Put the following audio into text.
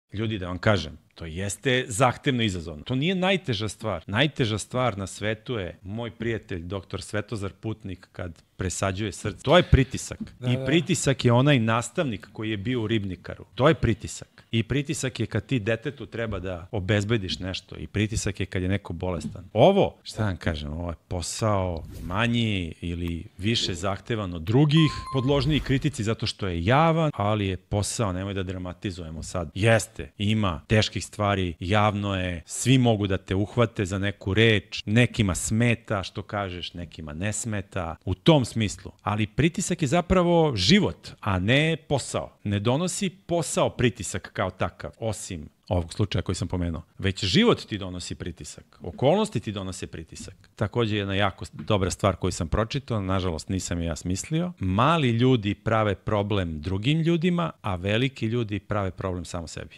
Ljudi, da vam kažem, to jeste zahtevno izazovno. To nije najteža stvar. Najteža stvar na svetu je moj prijatelj, doktor Svetozar Putnik, kad presađuje srce. To je pritisak. I pritisak je onaj nastavnik koji je bio u Ribnikaru. To je pritisak. I pritisak je kad ti detetu treba da obezbediš nešto. I pritisak je kad je neko bolestan. Ovo, šta vam kažem, ovo je posao manji ili više zahtevan od drugih, podložniji kritici zato što je javan, ali je posao, nemoj da dramatizujemo sad. Jeste, ima teških stvari, javno je, svi mogu da te uhvate za neku reč, nekima smeta što kažeš, nekima ne smeta, u tom smislu. Ali pritisak je zapravo život, a ne posao. Ne donosi posao pritisak kao takav, osim ovog slučaja koji sam pomenuo. Već život ti donosi pritisak. Okolnosti ti donose pritisak. Takođe jedna jako dobra stvar koju sam pročitao, nažalost nisam je ja smislio. Mali ljudi prave problem drugim ljudima, a veliki ljudi prave problem samo sebi.